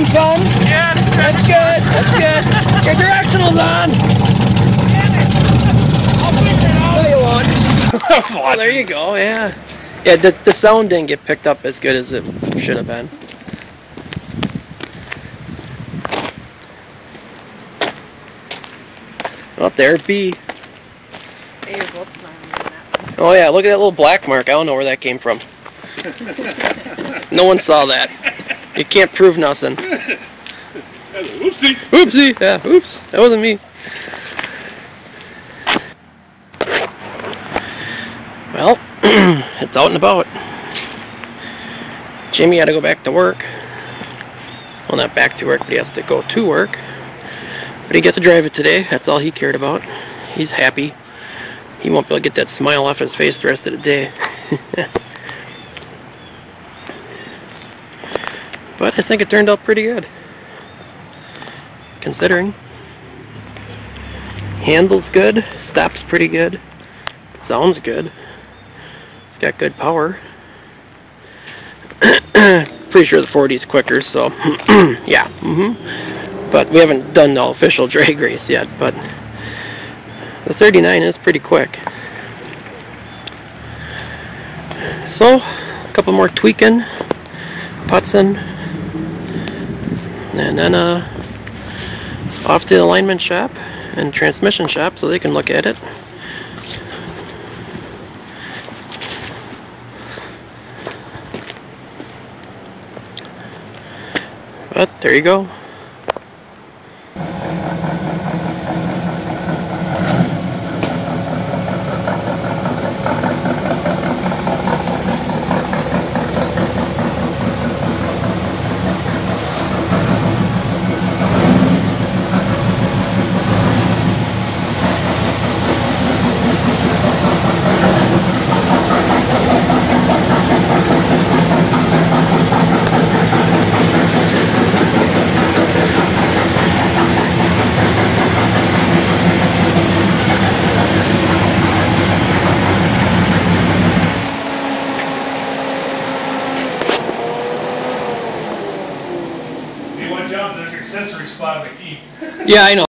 fun? Yes. That's good. That's good. Your directional's on. I'll figure it out. No, you won't. Oh, there you go. Yeah. Yeah. The sound didn't get picked up as good as it should have been. Up there, B. They were both smiling on that one. Oh yeah, look at that little black mark. I don't know where that came from. No one saw that. You can't prove nothing. Oopsie. Oopsie. Yeah, oops. That wasn't me. Well, it's out and about. Jamie had to go back to work. Well, not back to work, but he has to go to work. But he gets to drive it today. That's all he cared about. He's happy. He won't be able to get that smile off his face the rest of the day. But I think it turned out pretty good, considering. Handles good, stops pretty good, sounds good. It's got good power. Pretty sure the 40's quicker, so yeah. But we haven't done the official drag race yet, but the 39 is pretty quick. So, a couple more tweaking, putzing, and then off to the alignment shop and transmission shop so they can look at it. But there you go. Hey, watch out, there's an accessory spot on the key. Yeah, I know.